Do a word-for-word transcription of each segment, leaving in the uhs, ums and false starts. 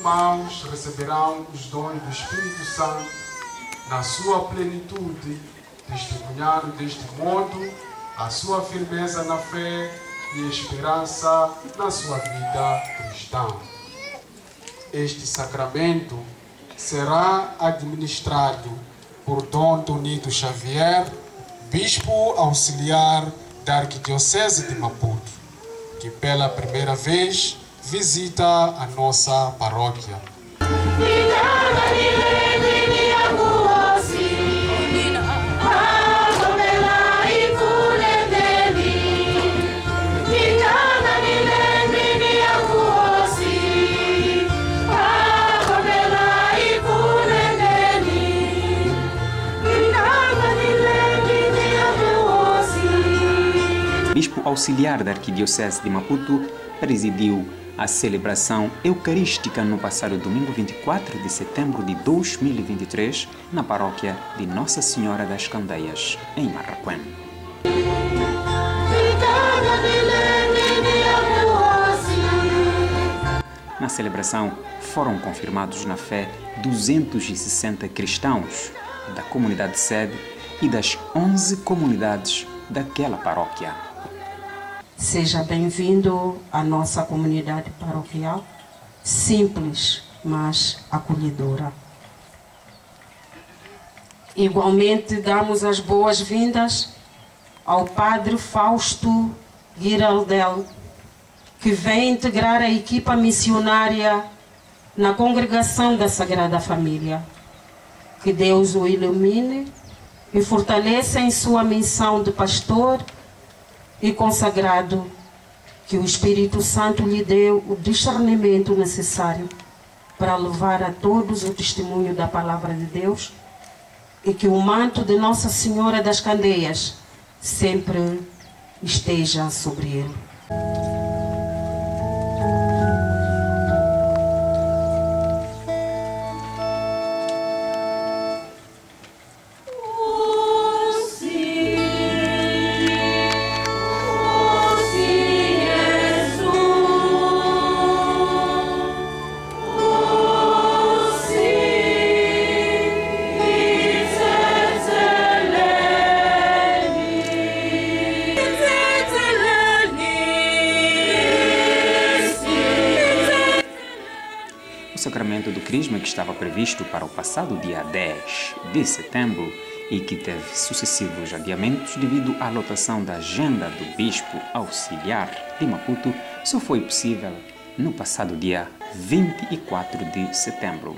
irmãos receberão os dons do Espírito Santo na sua plenitude, testemunhando deste modo a sua firmeza na fé e esperança na sua vida cristã. Este sacramento será administrado por Dom Tonito Xavier, Bispo Auxiliar da Arquidiocese de Maputo, que pela primeira vez visita a nossa paróquia. Bispo Auxiliar da Arquidiocese de Maputo presidiu a celebração eucarística no passado domingo vinte e quatro de setembro de dois mil e vinte e três na paróquia de Nossa Senhora das Candeias, em Marraquém. Na celebração foram confirmados na fé duzentos e sessenta cristãos da comunidade sede e das onze comunidades daquela paróquia. Seja bem-vindo à nossa comunidade paroquial, simples, mas acolhedora. Igualmente, damos as boas-vindas ao Padre Fausto Giraldel, que vem integrar a equipa missionária na congregação da Sagrada Família. Que Deus o ilumine e fortaleça em sua missão de pastor e consagrado, que o Espírito Santo lhe dê o discernimento necessário para levar a todos o testemunho da Palavra de Deus, e que o manto de Nossa Senhora das Candeias sempre esteja sobre ele. O sacramento do Crisma, que estava previsto para o passado dia dez de setembro e que teve sucessivos adiamentos devido à lotação da agenda do Bispo Auxiliar de Maputo, só foi possível no passado dia vinte e quatro de setembro.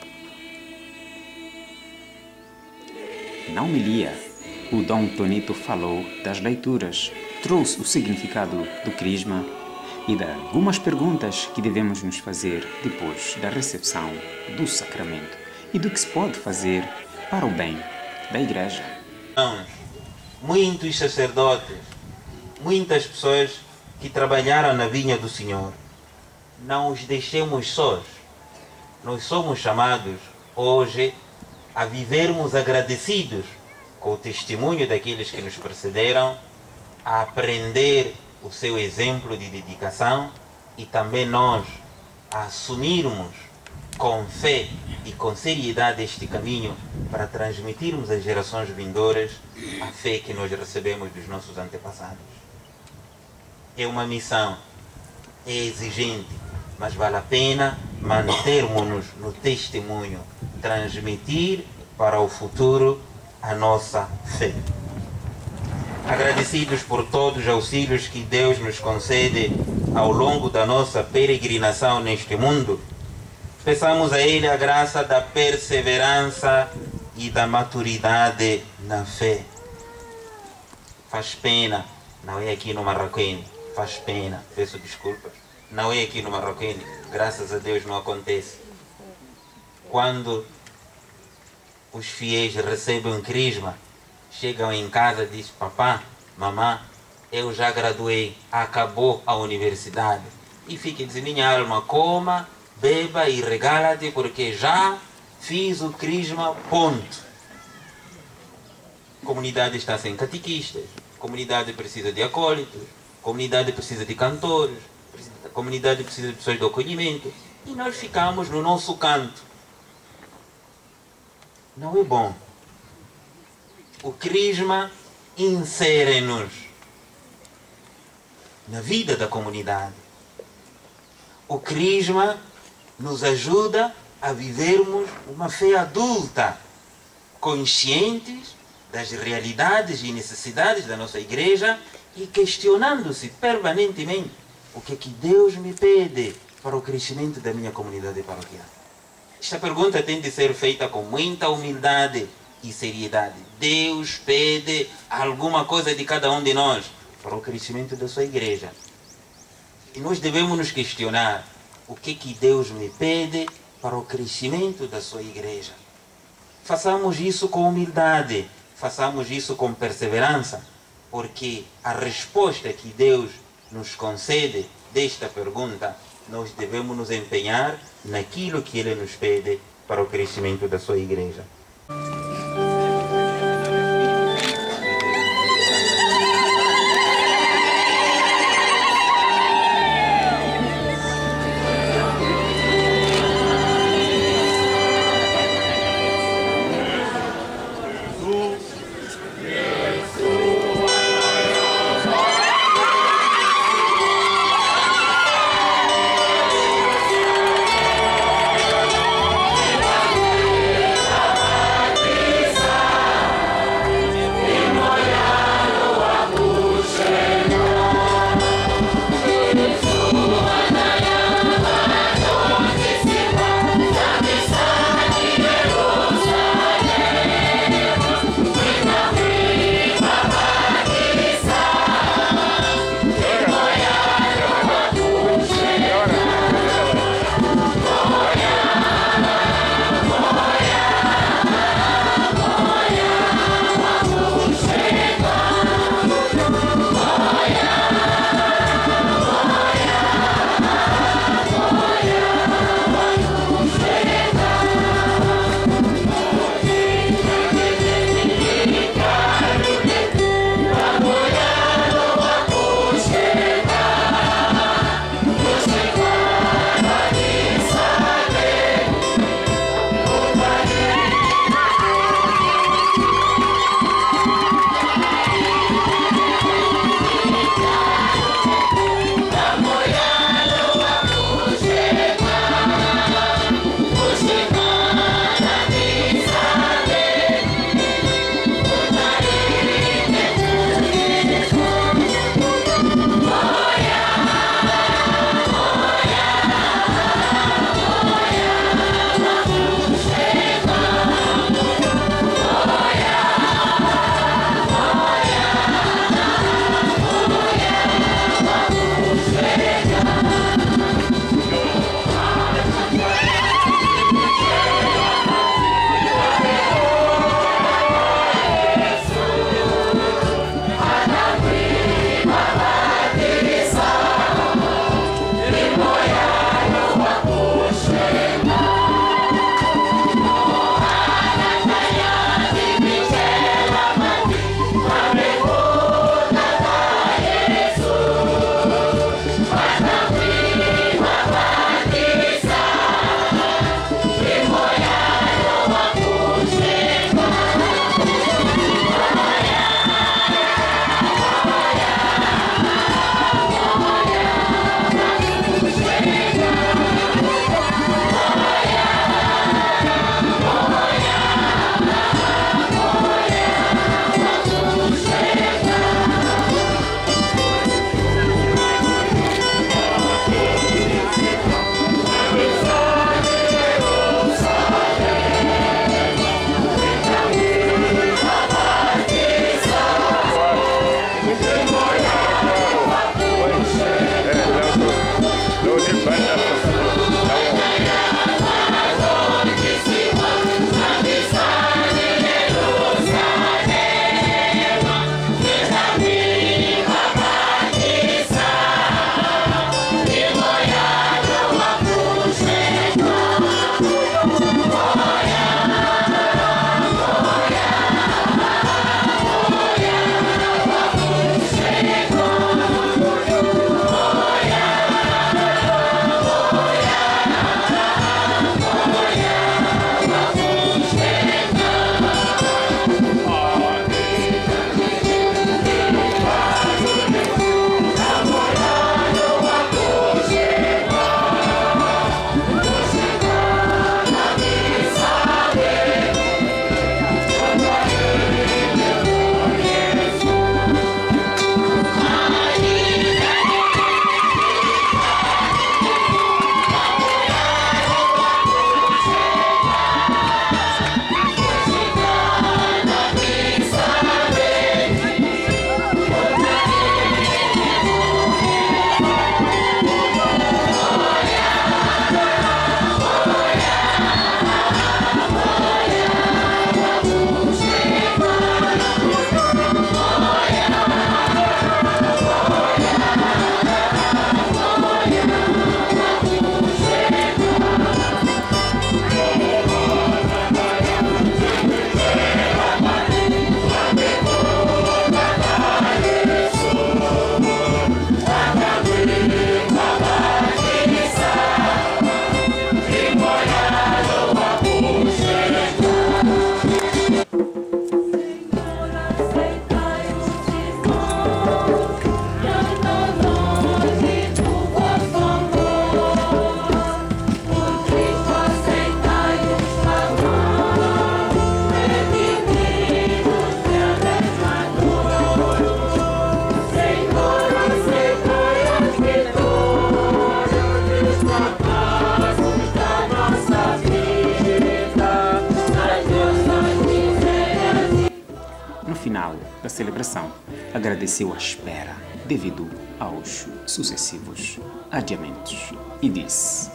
Na homilia, o Dom Tonito falou das leituras, trouxe o significado do Crisma e de algumas perguntas que devemos nos fazer depois da recepção do sacramento e do que se pode fazer para o bem da Igreja. Muitos sacerdotes, muitas pessoas que trabalharam na vinha do Senhor, não os deixemos sós. Nós somos chamados hoje a vivermos agradecidos com o testemunho daqueles que nos precederam, a aprender o seu exemplo de dedicação e também nós a assumirmos com fé e com seriedade este caminho para transmitirmos às gerações vindouras a fé que nós recebemos dos nossos antepassados. É uma missão, é exigente, mas vale a pena mantermos-nos no testemunho, transmitir para o futuro a nossa fé. Agradecidos por todos os auxílios que Deus nos concede ao longo da nossa peregrinação neste mundo, peçamos a Ele a graça da perseverança e da maturidade na fé. Faz pena, não é aqui no Marraquém, faz pena, peço desculpas, não é aqui no Marraquém, graças a Deus não acontece. Quando os fiéis recebem um crisma, chegam em casa e dizem: papá, mamã, eu já graduei, acabou a universidade. E fica dizendo: minha alma, coma, beba e regala-te, porque já fiz o crisma, ponto. A comunidade está sem catequistas, a comunidade precisa de acólitos, a comunidade precisa de cantores, a comunidade precisa de pessoas de acolhimento. e nós ficamos no nosso canto. Não é bom. O crisma insere-nos na vida da comunidade. O crisma nos ajuda a vivermos uma fé adulta, conscientes das realidades e necessidades da nossa igreja e questionando-se permanentemente o que é que Deus me pede para o crescimento da minha comunidade paroquial. Esta pergunta tem de ser feita com muita humildade e seriedade. Deus pede alguma coisa de cada um de nós para o crescimento da sua igreja. E nós devemos nos questionar o que que Deus me pede para o crescimento da sua igreja. Façamos isso com humildade, façamos isso com perseverança, porque a resposta que Deus nos concede desta pergunta, nós devemos nos empenhar naquilo que Ele nos pede para o crescimento da sua igreja. Amen. celebração, agradeceu a espera devido aos sucessivos adiamentos e disse: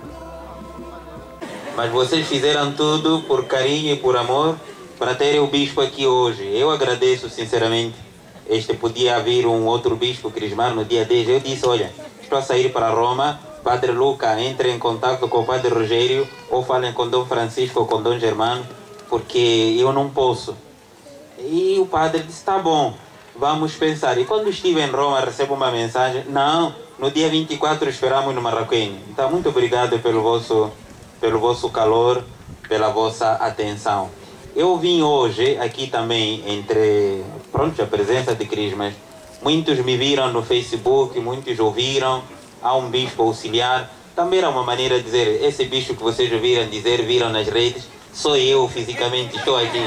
mas vocês fizeram tudo por carinho e por amor para terem o bispo aqui hoje. Eu agradeço sinceramente. Este podia vir um outro bispo crismar no dia dez. Eu disse, olha, estou a sair para Roma, Padre Luca, entre em contato com o Padre Rogério ou falem com Dom Francisco ou com Dom Germano, porque eu não posso. E o padre disse, tá bom, vamos pensar. E quando estive em Roma, recebo uma mensagem, não, no dia vinte e quatro esperamos no Marraquém. Então, muito obrigado pelo vosso, pelo vosso calor, pela vossa atenção. Eu vim hoje aqui também entre, pronto, a presença de Crismas. Muitos me viram no Facebook, muitos ouviram, há um bispo auxiliar. Também era uma maneira de dizer, esse bispo que vocês ouviram dizer, viram nas redes, sou eu fisicamente, estou aqui.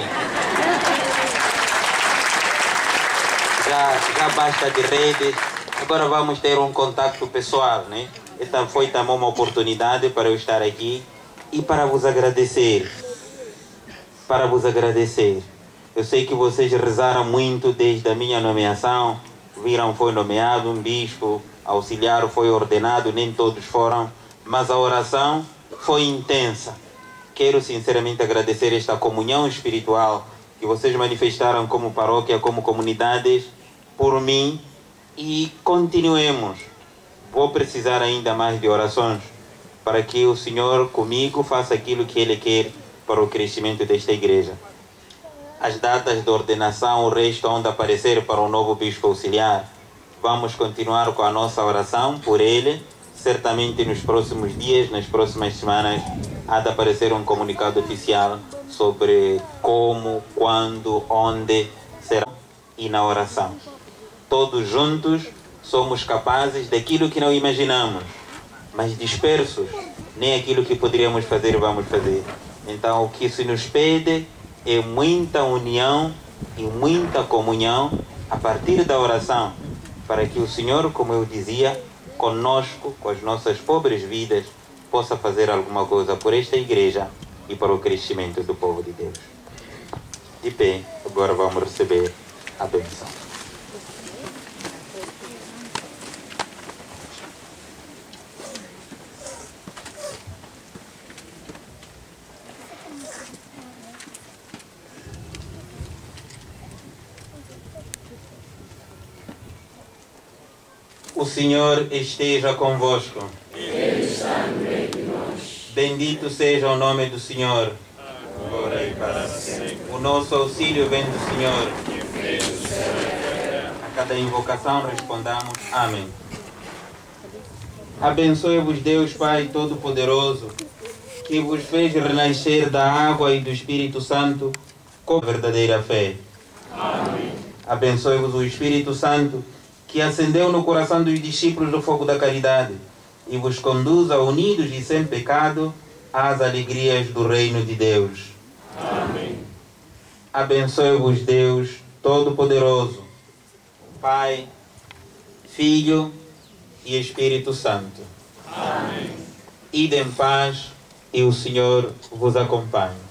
Já, já basta de redes, agora vamos ter um contato pessoal, né? Esta foi também uma oportunidade para eu estar aqui e para vos agradecer. Para vos agradecer. Eu sei que vocês rezaram muito desde a minha nomeação. Viram, foi nomeado um bispo, auxiliar foi ordenado, nem todos foram, mas a oração foi intensa. Quero sinceramente agradecer esta comunhão espiritual que vocês manifestaram como paróquia, como comunidades, por mim, e continuemos. Vou precisar ainda mais de orações para que o Senhor comigo faça aquilo que Ele quer para o crescimento desta igreja. As datas de ordenação, o resto onde aparecer para o novo bispo auxiliar. Vamos continuar com a nossa oração por ele. Certamente nos próximos dias, nas próximas semanas, há de aparecer um comunicado oficial sobre como, quando, onde será e na oração. Todos juntos somos capazes daquilo que não imaginamos, mas dispersos, nem aquilo que poderíamos fazer vamos fazer. Então o que se nos pede é muita união e muita comunhão a partir da oração, para que o Senhor, como eu dizia, conosco, com as nossas pobres vidas, possa fazer alguma coisa por esta igreja e para o crescimento do povo de Deus. De pé, agora vamos receber a bênção. O Senhor esteja convosco. Ele está no meio de nós. Bendito seja o nome do Senhor. Agora e para sempre. O nosso auxílio vem do Senhor. Que fez o céu e a terra. A cada invocação respondamos amém. Abençoe-vos Deus Pai Todo-Poderoso, que vos fez renascer da água e do Espírito Santo com a verdadeira fé. Amém. Abençoe-vos o Espírito Santo, que acendeu no coração dos discípulos do fogo da caridade e vos conduza unidos e sem pecado às alegrias do reino de Deus. Amém. Abençoe-vos Deus Todo-Poderoso, Pai, Filho e Espírito Santo. Amém. Ide em paz e o Senhor vos acompanhe.